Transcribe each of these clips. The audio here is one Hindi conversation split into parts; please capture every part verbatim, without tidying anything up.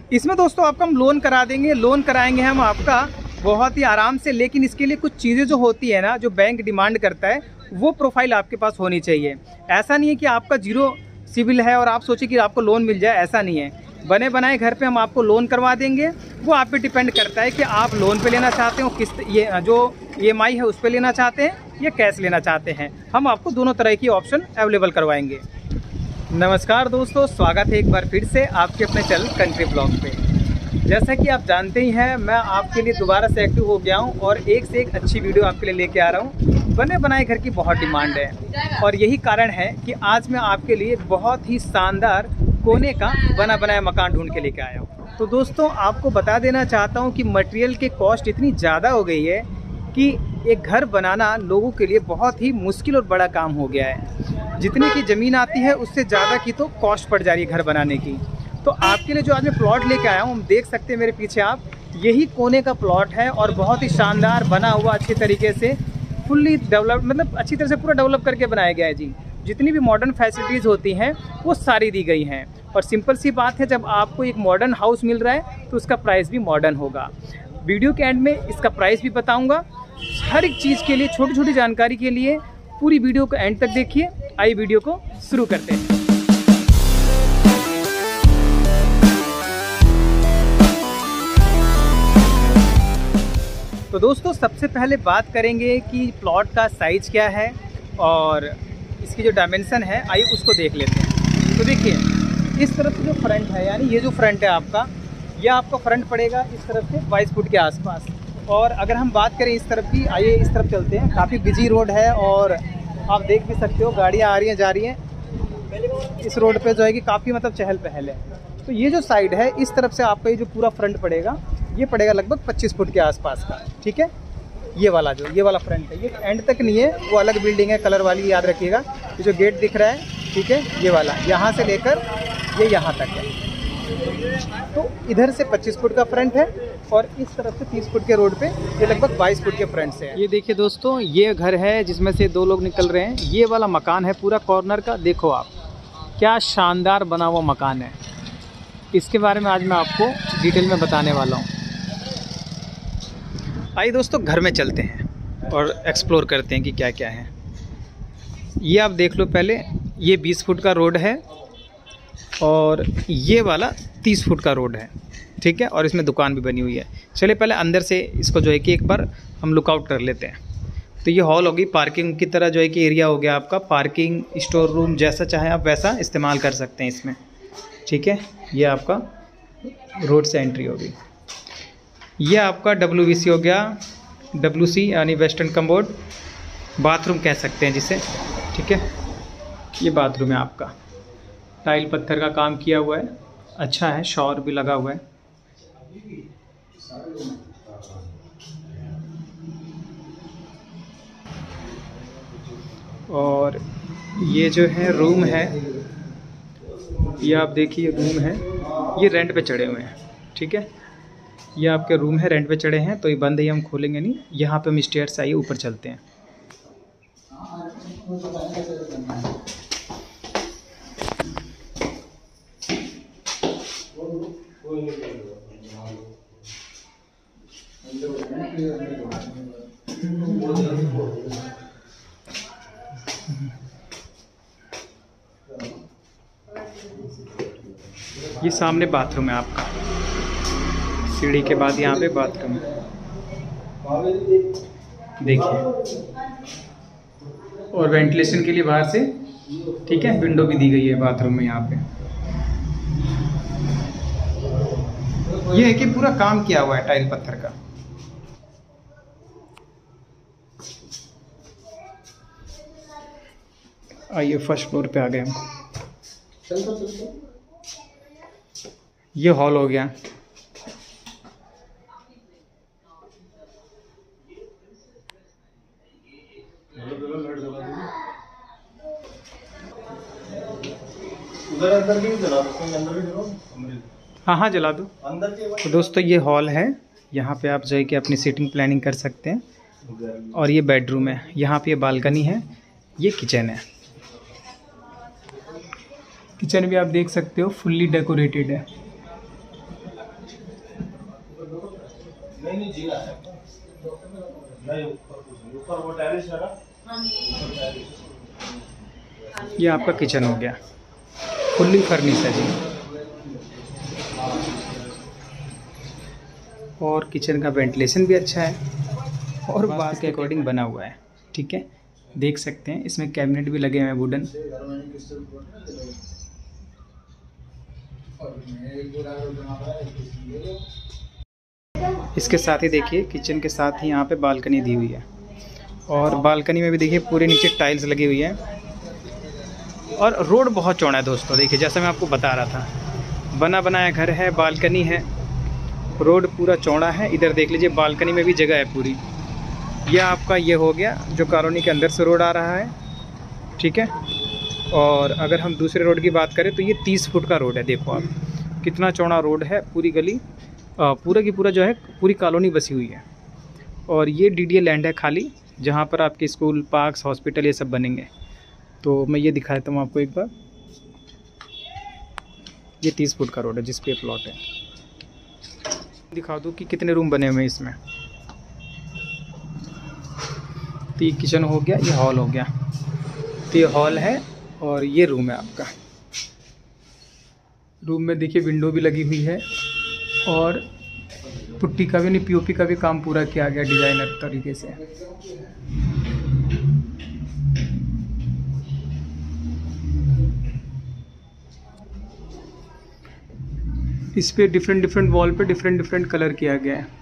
इसमें दोस्तों आपका हम लोन करा देंगे, लोन कराएंगे हम आपका बहुत ही आराम से, लेकिन इसके लिए कुछ चीज़ें जो होती है ना, जो बैंक डिमांड करता है, वो प्रोफाइल आपके पास होनी चाहिए। ऐसा नहीं है कि आपका जीरो सिविल है और आप सोचिए कि आपको लोन मिल जाए, ऐसा नहीं है। बने बनाए घर पे हम आपको लोन करवा देंगे। वो आप पे डिपेंड करता है कि आप लोन पे लेना चाहते हो, किस्त ये जो ई एम आई है उस पे लेना चाहते हैं या कैश लेना चाहते हैं। हम आपको दोनों तरह की ऑप्शन अवेलेबल करवाएंगे। नमस्कार दोस्तों, स्वागत है एक बार फिर से आपके अपने चैनल कंट्री ब्लॉग पे। जैसा कि आप जानते ही हैं, मैं आपके लिए दोबारा से एक्टिव हो गया हूं और एक से एक अच्छी वीडियो आपके लिए लेके आ रहा हूं। बने बनाए घर की बहुत डिमांड है और यही कारण है कि आज मैं आपके लिए बहुत ही शानदार कोने का बना बनाया मकान ढूंढ के लेके आया हूँ। तो दोस्तों आपको बता देना चाहता हूँ कि मटेरियल के कॉस्ट इतनी ज़्यादा हो गई है कि एक घर बनाना लोगों के लिए बहुत ही मुश्किल और बड़ा काम हो गया है। जितनी की ज़मीन आती है उससे ज़्यादा की तो कॉस्ट पड़ जा रही है घर बनाने की। तो आपके लिए जो आज मैं प्लॉट लेके आया हूँ, हम देख सकते हैं मेरे पीछे आप, यही कोने का प्लॉट है और बहुत ही शानदार बना हुआ, अच्छी तरीके से फुल्ली डेवलप, मतलब अच्छी तरह से पूरा डेवलप करके बनाया गया है जी। जितनी भी मॉडर्न फैसिलिटीज़ होती हैं वो सारी दी गई हैं। और सिंपल सी बात है, जब आपको एक मॉडर्न हाउस मिल रहा है तो उसका प्राइस भी मॉडर्न होगा। वीडियो के एंड में इसका प्राइस भी बताऊंगा। हर एक चीज़ के लिए, छोटी छोटी जानकारी के लिए पूरी वीडियो को एंड तक देखिए। आइए वीडियो को शुरू करते हैं। तो दोस्तों सबसे पहले बात करेंगे कि प्लॉट का साइज़ क्या है और इसकी जो डायमेंशन है, आइए उसको देख लेते हैं। तो देखिए, इस तरफ से जो फ्रंट है, यानी ये जो फ्रंट है आपका, यह आपका फ्रंट पड़ेगा इस तरफ से बाईस फुट के आसपास। और अगर हम बात करें इस तरफ की, आइए इस तरफ चलते हैं। काफ़ी बिजी रोड है और आप देख भी सकते हो गाड़ियाँ आ रही हैं, जा रही हैं। इस रोड पे जो है कि काफ़ी मतलब चहल पहल है। तो ये जो साइड है, इस तरफ से आपका ये जो पूरा फ्रंट पड़ेगा, ये पड़ेगा लगभग पच्चीस फुट के आसपास का। ठीक है, ये वाला जो ये वाला फ्रंट है, ये एंड तक नहीं है, वो अलग बिल्डिंग है कलर वाली, याद रखिएगा। ये जो गेट दिख रहा है, ठीक है, ये वाला यहाँ से लेकर ये यहाँ तक है। तो इधर से पच्चीस फुट का फ्रंट है और इस तरफ से तीस फुट के रोड पे ये लगभग बाईस फुट के फ्रंट से है। ये देखिए दोस्तों, ये घर है जिसमें से दो लोग निकल रहे हैं। ये वाला मकान है पूरा कॉर्नर का, देखो आप क्या शानदार बना हुआ मकान है। इसके बारे में आज मैं आपको डिटेल में बताने वाला हूँ। आइए दोस्तों घर में चलते हैं और एक्सप्लोर करते हैं कि क्या क्या है। ये आप देख लो पहले, ये बीस फुट का रोड है और ये वाला तीस फुट का रोड है। ठीक है, और इसमें दुकान भी बनी हुई है। चलिए पहले अंदर से इसको जो है कि एक बार हम लुकआउट कर लेते हैं। तो ये हॉल होगी, पार्किंग की तरह जो है कि एरिया हो गया आपका। पार्किंग, स्टोर रूम, जैसा चाहे आप वैसा इस्तेमाल कर सकते हैं इसमें। ठीक है, ये आपका रोड से एंट्री होगी। ये आपका डब्ल्यू वी सी हो गया, डब्ल्यू सी यानी वेस्टर्न कमोड, बाथरूम कह सकते हैं जिसे। ठीक है, ये बाथरूम है आपका, टाइल पत्थर का काम किया हुआ है, अच्छा है, शॉवर भी लगा हुआ है। और ये जो है रूम है, ये आप देखिए रूम है, ये रेंट पे चढ़े हुए हैं। ठीक है, ये आपके रूम है, रेंट पे चढ़े हैं, तो ये बंद है, हम खोलेंगे नहीं। यहाँ पे हम स्टेयर से आइए ऊपर चलते हैं। ये सामने बाथरूम है आपका, सीढ़ी के बाद यहाँ पे बाथरूम देखिए, और वेंटिलेशन के लिए बाहर से, ठीक है, विंडो भी दी गई है बाथरूम में। यहाँ पे ये है कि पूरा काम किया हुआ है टाइल पत्थर का। आइए फर्स्ट फ्लोर पे आ गए हम। ये हॉल हो गया। उधर अंदर भी जला दो, अंदर भी जलाओ। हाँ हाँ जला दो। अंदर के तो दोस्तों ये हॉल है, यहाँ पे आप जो है कि अपनी सीटिंग प्लानिंग कर सकते हैं। और ये बेडरूम है, यहाँ पे ये बालकनी है, ये किचन है। किचन भी आप देख सकते हो फुल्ली डेकोरेटेड है। नहीं नहीं जीना है नहीं, ऊपर ऊपर वो टेरेस है ना, ऊपर टेरेस। ये आपका किचन हो गया, फुल्ली फर्निश है जी। और किचन का वेंटिलेशन भी अच्छा है और वास्तु के अकॉर्डिंग बना हुआ है। ठीक है, देख सकते हैं इसमें कैबिनेट भी लगे हुए हैं वुडन। इसके साथ ही देखिए किचन के साथ ही यहाँ पे बालकनी दी हुई है और बालकनी में भी देखिए पूरे नीचे टाइल्स लगी हुई है। और रोड बहुत चौड़ा है दोस्तों, देखिए जैसा मैं आपको बता रहा था, बना बनाया घर है, बालकनी है, रोड पूरा चौड़ा है। इधर देख लीजिए बालकनी में भी जगह है पूरी। यह आपका ये हो गया जो कॉलोनी के अंदर से रोड आ रहा है। ठीक है, और अगर हम दूसरे रोड की बात करें तो ये तीस फुट का रोड है। देखो आप कितना चौड़ा रोड है, पूरी गली पूरा की पूरा जो है पूरी कॉलोनी बसी हुई है। और ये डी डी ए लैंड है खाली, जहाँ पर आपके स्कूल, पार्क्स, हॉस्पिटल ये सब बनेंगे। तो मैं ये दिखा देता हूँ आपको एक बार। ये तीस फुट का रोड है जिस पे प्लॉट है। दिखा दूँ कि कितने रूम बने हुए हैं इसमें। तो ये किचन हो गया, ये हॉल हो गया। तो ये हॉल है और ये रूम है आपका। रूम में देखिए विंडो भी लगी हुई है और पुट्टी का भी नहीं, पीओपी का भी काम पूरा किया गया डिज़ाइनर तरीके से। इस पे डिफरेंट डिफरेंट वॉल पे डिफरेंट डिफरेंट कलर किया गया है।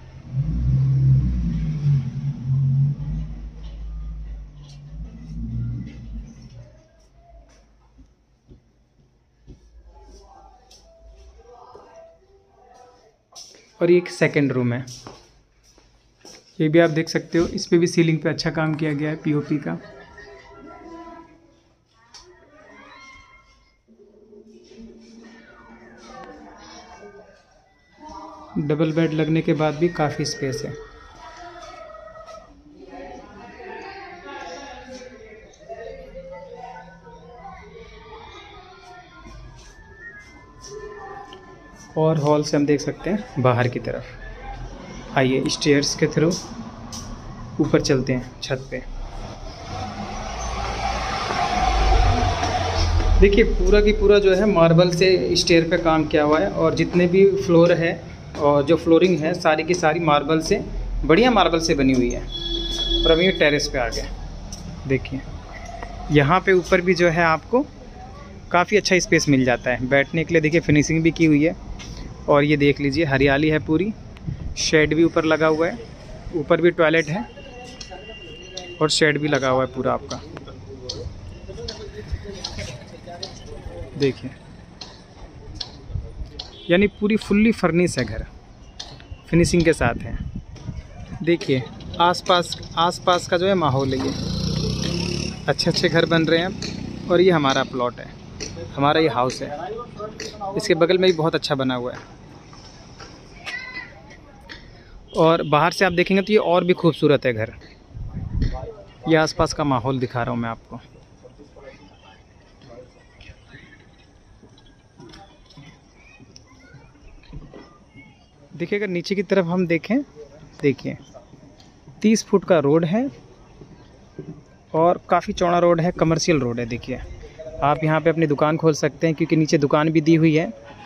और ये एक सेकेंड रूम है, ये भी आप देख सकते हो। इस पे भी सीलिंग पे अच्छा काम किया गया है पीओपी का। डबल बेड लगने के बाद भी काफ़ी स्पेस है। और हॉल से हम देख सकते हैं बाहर की तरफ। आइए स्टेयर्स के थ्रू ऊपर चलते हैं छत पे। देखिए पूरा की पूरा जो है मार्बल से स्टेयर पे काम किया हुआ है और जितने भी फ्लोर है और जो फ्लोरिंग है सारी की सारी मार्बल से, बढ़िया मार्बल से बनी हुई है। और अभी ये टेरेस पे आ गया। देखिए यहाँ पे ऊपर भी जो है आपको काफ़ी अच्छा स्पेस मिल जाता है बैठने के लिए। देखिए फिनिशिंग भी की हुई है और ये देख लीजिए हरियाली है पूरी। शेड भी ऊपर लगा हुआ है, ऊपर भी टॉयलेट है और शेड भी लगा हुआ है पूरा आपका। देखिए यानी पूरी फुल्ली फर्निश है घर, फिनिशिंग के साथ है। देखिए आसपास आसपास का जो है माहौल है, ये अच्छे अच्छे घर बन रहे हैं। और ये हमारा प्लॉट है, हमारा ये हाउस है। इसके बगल में भी बहुत अच्छा बना हुआ है और बाहर से आप देखेंगे तो ये और भी खूबसूरत है घर। ये आसपास का माहौल दिखा रहा हूँ मैं आपको। देखिए अगर नीचे की तरफ हम देखें, देखिए तीस फुट का रोड है और काफ़ी चौड़ा रोड है, कमर्शियल रोड है। देखिए आप यहाँ पे अपनी दुकान खोल सकते हैं क्योंकि नीचे दुकान भी दी हुई है।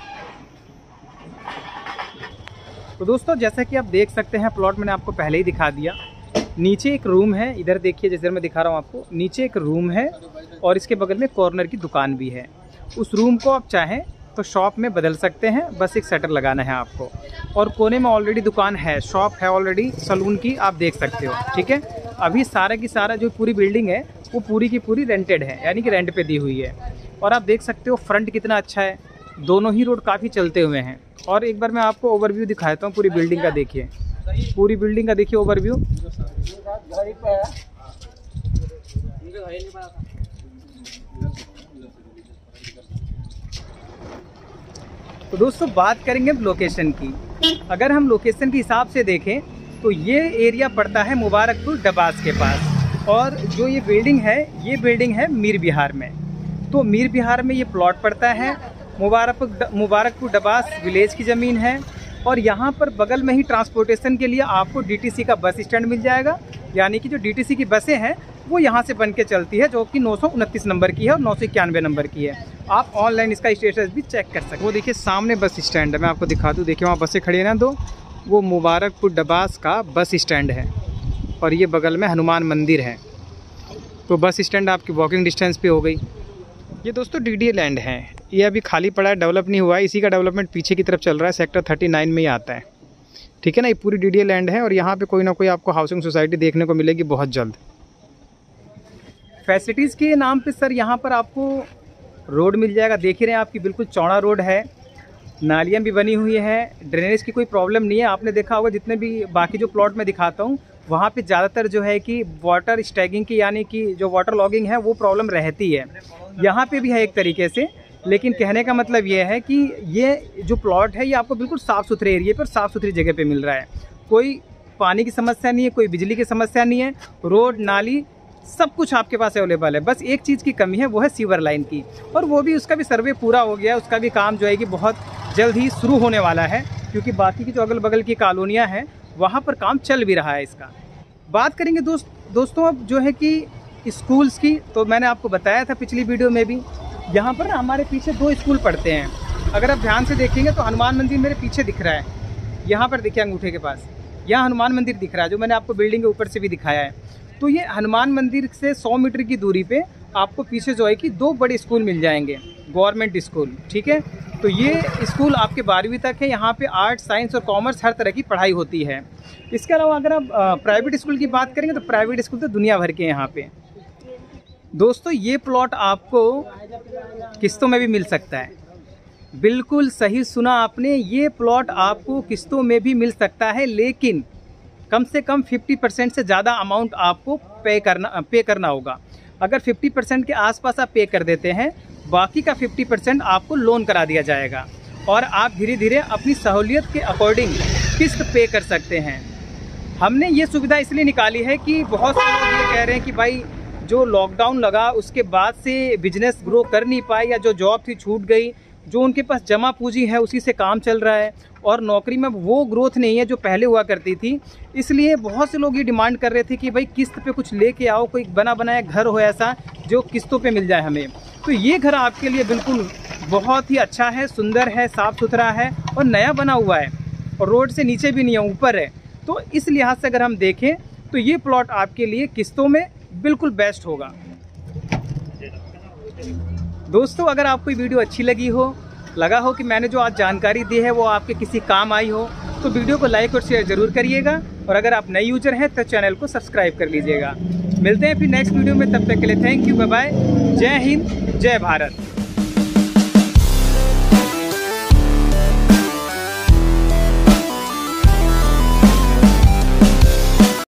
तो दोस्तों जैसा कि आप देख सकते हैं प्लॉट मैंने आपको पहले ही दिखा दिया। नीचे एक रूम है, इधर देखिए जैसे मैं दिखा रहा हूँ आपको, नीचे एक रूम है और इसके बगल में कॉर्नर की दुकान भी है। उस रूम को आप चाहें तो शॉप में बदल सकते हैं, बस एक शटर लगाना है आपको। और कोने में ऑलरेडी दुकान है, शॉप है ऑलरेडी सलून की, आप देख सकते हो। ठीक है, अभी सारा की सारा जो पूरी बिल्डिंग है वो पूरी की पूरी रेंटेड है, यानी कि रेंट पे दी हुई है। और आप देख सकते हो फ्रंट कितना अच्छा है, दोनों ही रोड काफ़ी चलते हुए हैं। और एक बार मैं आपको ओवरव्यू दिखाता हूँ पूरी बिल्डिंग का। देखिए पूरी बिल्डिंग का देखिए ओवरव्यू। तो दोस्तों बात करेंगे लोकेशन की। अगर हम लोकेशन के हिसाब से देखें तो ये एरिया पड़ता है मुबारकपुर डबास के पास और जो ये बिल्डिंग है ये बिल्डिंग है मीर बिहार में। तो मीर बिहार में ये प्लॉट पड़ता है। मुबारकपुर मुबारकपुर डबास विलेज की ज़मीन है और यहाँ पर बगल में ही ट्रांसपोर्टेशन के लिए आपको डीटीसी का बस स्टैंड मिल जाएगा, यानी कि जो डीटीसी की बसें हैं वो यहाँ से बन के चलती है, जो कि नौ सौ उनतीस नंबर की है और नौ सौ इक्यानवे नंबर की है। आप ऑनलाइन इसका स्टेटस भी चेक कर सकते हैं। वो देखिए सामने बस स्टैंड है, मैं आपको दिखा दूँ, देखिए वहाँ बसें खड़ी है ना, दो, वो मुबारकपुर डबास का बस स्टैंड है और ये बगल में हनुमान मंदिर है। तो बस स्टैंड आपकी वॉकिंग डिस्टेंस पे हो गई। ये दोस्तों डीडीए लैंड है, ये अभी खाली पड़ा है, डेवलप नहीं हुआ है, इसी का डेवलपमेंट पीछे की तरफ चल रहा है, सेक्टर थर्टी नाइन में ही आता है, ठीक है ना। ये पूरी डीडीए लैंड है और यहाँ पे कोई ना कोई आपको हाउसिंग सोसाइटी देखने को मिलेगी बहुत जल्द। फैसिलिटीज़ के नाम पे सर यहाँ पर आपको रोड मिल जाएगा, देख ही रहे हैं आपकी बिल्कुल चौड़ा रोड है, नालियाँ भी बनी हुई है, ड्रेनेज की कोई प्रॉब्लम नहीं है। आपने देखा होगा जितने भी बाकी जो प्लॉट में दिखाता हूँ वहाँ पे ज़्यादातर जो है कि वाटर स्टैगिंग की, यानी कि जो वाटर लॉगिंग है वो प्रॉब्लम रहती है। यहाँ पे भी है एक तरीके से, लेकिन कहने का मतलब ये है कि ये जो प्लॉट है ये आपको बिल्कुल साफ़ सुथरे एरिए पर साफ़ सुथरी जगह पे मिल रहा है। कोई पानी की समस्या नहीं है, कोई बिजली की समस्या नहीं है, रोड नाली सब कुछ आपके पास अवेलेबल है। बस एक चीज़ की कमी है, वो है सीवर लाइन की, और वो भी उसका भी सर्वे पूरा हो गया है, उसका भी काम जो है कि बहुत जल्द ही शुरू होने वाला है, क्योंकि बाकी की जो अगल बगल की कॉलोनियाँ हैं वहाँ पर काम चल भी रहा है इसका। बात करेंगे दोस्त दोस्तों अब जो है कि स्कूल्स की, तो मैंने आपको बताया था पिछली वीडियो में भी, यहाँ पर ना हमारे पीछे दो स्कूल पढ़ते हैं। अगर आप ध्यान से देखेंगे तो हनुमान मंदिर मेरे पीछे दिख रहा है, यहाँ पर देखिए अंगूठे के पास, यहाँ हनुमान मंदिर दिख रहा है, जो मैंने आपको बिल्डिंग के ऊपर से भी दिखाया है। तो ये हनुमान मंदिर से सौ मीटर की दूरी पे आपको पीछे जो है कि दो बड़े स्कूल मिल जाएंगे, गवर्नमेंट स्कूल, ठीक है। तो ये स्कूल आपके बारहवीं तक है, यहाँ पे आर्ट, साइंस और कॉमर्स हर तरह की पढ़ाई होती है। इसके अलावा अगर आप प्राइवेट स्कूल की बात करेंगे तो प्राइवेट स्कूल तो दुनिया भर के यहाँ पे। दोस्तों ये प्लॉट आपको किस्तों में भी मिल सकता है, बिल्कुल सही सुना आपने, ये प्लॉट आपको किस्तों में भी मिल सकता है, लेकिन कम से कम पचास परसेंट से ज़्यादा अमाउंट आपको पे करना पे करना होगा। अगर पचास परसेंट के आसपास आप पे कर देते हैं, बाकी का पचास परसेंट आपको लोन करा दिया जाएगा और आप धीरे धीरे अपनी सहूलियत के अकॉर्डिंग किस्त पे कर सकते हैं। हमने ये सुविधा इसलिए निकाली है कि बहुत से लोग ये कह रहे हैं कि भाई जो लॉकडाउन लगा उसके बाद से बिजनेस ग्रो कर नहीं पाए, या जो जॉब थी छूट गई, जो उनके पास जमा पूंजी है उसी से काम चल रहा है, और नौकरी में वो ग्रोथ नहीं है जो पहले हुआ करती थी। इसलिए बहुत से लोग ये डिमांड कर रहे थे कि भाई किस्त पे कुछ लेके आओ, कोई बना बनाया घर हो ऐसा जो किस्तों पे मिल जाए हमें। तो ये घर आपके लिए बिल्कुल बहुत ही अच्छा है, सुंदर है, साफ़ सुथरा है और नया बना हुआ है, और रोड से नीचे भी नहीं है, ऊपर है। तो इस लिहाज से अगर हम देखें तो ये प्लॉट आपके लिए किस्तों में बिल्कुल बेस्ट होगा। दोस्तों अगर आपको ये वीडियो अच्छी लगी हो, लगा हो कि मैंने जो आज जानकारी दी है वो आपके किसी काम आई हो, तो वीडियो को लाइक और शेयर ज़रूर करिएगा, और अगर आप नए यूजर हैं तो चैनल को सब्सक्राइब कर लीजिएगा। मिलते हैं फिर नेक्स्ट वीडियो में, तब तक के लिए थैंक यू, बाय बाय, जय हिंद, जय भारत।